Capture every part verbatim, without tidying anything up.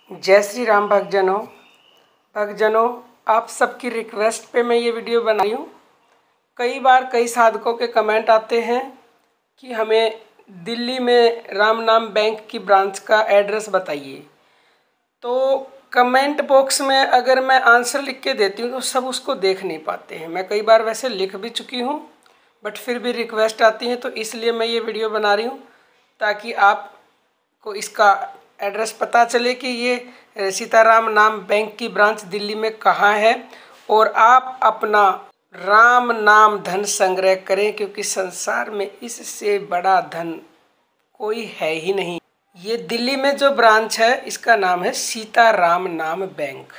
जय श्री राम भक्तजनों भक्तजनों आप सबकी रिक्वेस्ट पे मैं ये वीडियो बनाई हूँ। कई बार कई साधकों के कमेंट आते हैं कि हमें दिल्ली में राम नाम बैंक की ब्रांच का एड्रेस बताइए। तो कमेंट बॉक्स में अगर मैं आंसर लिख के देती हूँ तो सब उसको देख नहीं पाते हैं। मैं कई बार वैसे लिख भी चुकी हूँ, बट फिर भी रिक्वेस्ट आती है, तो इसलिए मैं ये वीडियो बना रही हूँ ताकि आपको इसका एड्रेस पता चले कि ये सीताराम नाम बैंक की ब्रांच दिल्ली में कहाँ है और आप अपना राम नाम धन संग्रह करें, क्योंकि संसार में इससे बड़ा धन कोई है ही नहीं। ये दिल्ली में जो ब्रांच है इसका नाम है सीताराम नाम बैंक,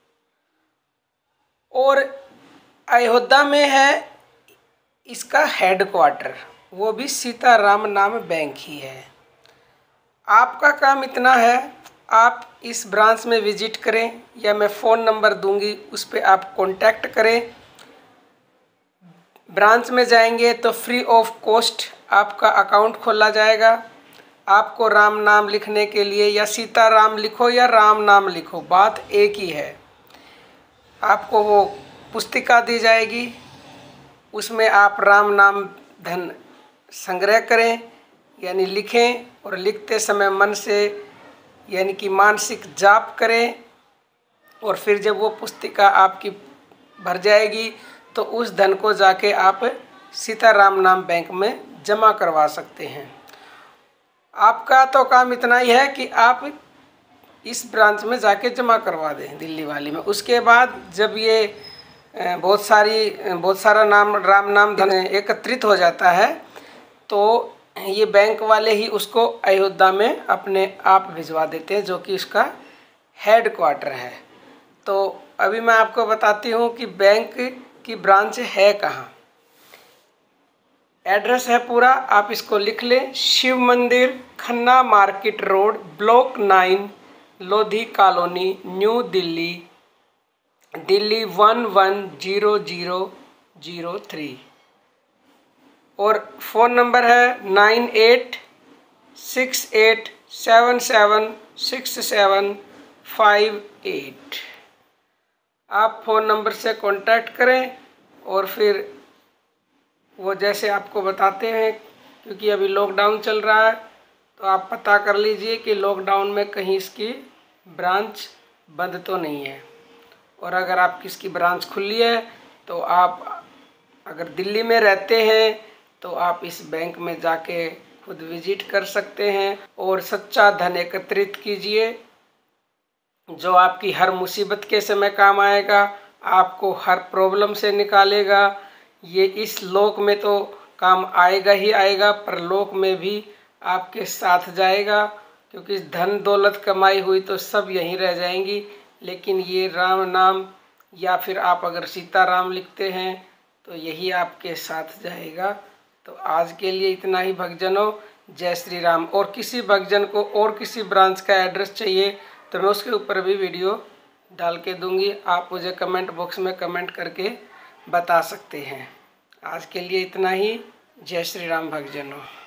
और अयोध्या में है इसका हेडक्वार्टर, वो भी सीताराम नाम बैंक ही है। आपका काम इतना है, आप इस ब्रांच में विजिट करें या मैं फ़ोन नंबर दूंगी उस पर आप कांटेक्ट करें। ब्रांच में जाएंगे तो फ्री ऑफ कॉस्ट आपका अकाउंट खोला जाएगा। आपको राम नाम लिखने के लिए या सीताराम लिखो या राम नाम लिखो, बात एक ही है। आपको वो पुस्तिका दी जाएगी, उसमें आप राम नाम धन संग्रह करें, यानी लिखें, और लिखते समय मन से यानी कि मानसिक जाप करें। और फिर जब वो पुस्तिका आपकी भर जाएगी तो उस धन को जाके आप सीताराम नाम बैंक में जमा करवा सकते हैं। आपका तो काम इतना ही है कि आप इस ब्रांच में जाके जमा करवा दें दिल्ली वाली में। उसके बाद जब ये बहुत सारी बहुत सारा नाम राम नाम धन एकत्रित हो जाता है तो ये बैंक वाले ही उसको अयोध्या में अपने आप भिजवा देते हैं, जो कि इसका हेड क्वार्टर है। तो अभी मैं आपको बताती हूँ कि बैंक की ब्रांच है कहाँ। एड्रेस है पूरा, आप इसको लिख लें। Shiv Mandir, Khanna market road, block nine, Lodhi colony, new Delhi, Delhi one one zero zero zero three. और फ़ोन नंबर है nine eight six eight seven seven six seven five eight. आप फ़ोन नंबर से कांटेक्ट करें और फिर वो जैसे आपको बताते हैं, क्योंकि अभी लॉकडाउन चल रहा है, तो आप पता कर लीजिए कि लॉकडाउन में कहीं इसकी ब्रांच बंद तो नहीं है। और अगर आपकी इसकी ब्रांच खुली है तो आप अगर दिल्ली में रहते हैं तो आप इस बैंक में जाके खुद विजिट कर सकते हैं और सच्चा धन एकत्रित कीजिए, जो आपकी हर मुसीबत के समय काम आएगा, आपको हर प्रॉब्लम से निकालेगा। ये इस लोक में तो काम आएगा ही आएगा, पर लोक में भी आपके साथ जाएगा, क्योंकि धन दौलत कमाई हुई तो सब यहीं रह जाएंगी, लेकिन ये राम नाम या फिर आप अगर सीताराम लिखते हैं तो यही आपके साथ जाएगा। तो आज के लिए इतना ही भक्तजनों। जय श्री राम। और किसी भक्तजन को और किसी ब्रांच का एड्रेस चाहिए तो मैं उसके ऊपर भी वीडियो डाल के दूंगी, आप मुझे कमेंट बॉक्स में कमेंट करके बता सकते हैं। आज के लिए इतना ही। जय श्री राम भक्तजनों।